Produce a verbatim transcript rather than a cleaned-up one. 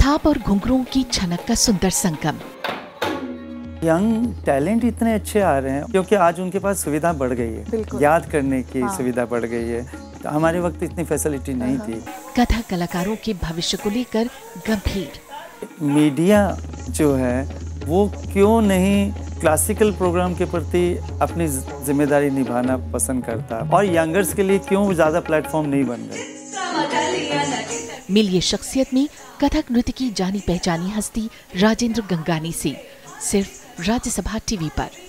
थाप और घुंघरुओं की छनक का सुंदर संगम। यंग टैलेंट इतने अच्छे आ रहे हैं क्योंकि आज उनके पास सुविधा बढ़ गई है, याद करने की हाँ। सुविधा बढ़ गई है। तो हमारे वक्त इतनी फैसिलिटी नहीं थी। कथक कलाकारों के भविष्य को लेकर गंभीर। मीडिया जो है वो क्यों नहीं क्लासिकल प्रोग्राम के प्रति अपनी जिम्मेदारी निभाना पसंद करता, और यंगर्स के लिए क्यों ज़्यादा प्लेटफॉर्म नहीं बन रहे। मिलिए शख्सियत में कथक नृत्य की जानी पहचानी हस्ती राजेंद्र गंगानी से, सिर्फ राज्यसभा टीवी पर।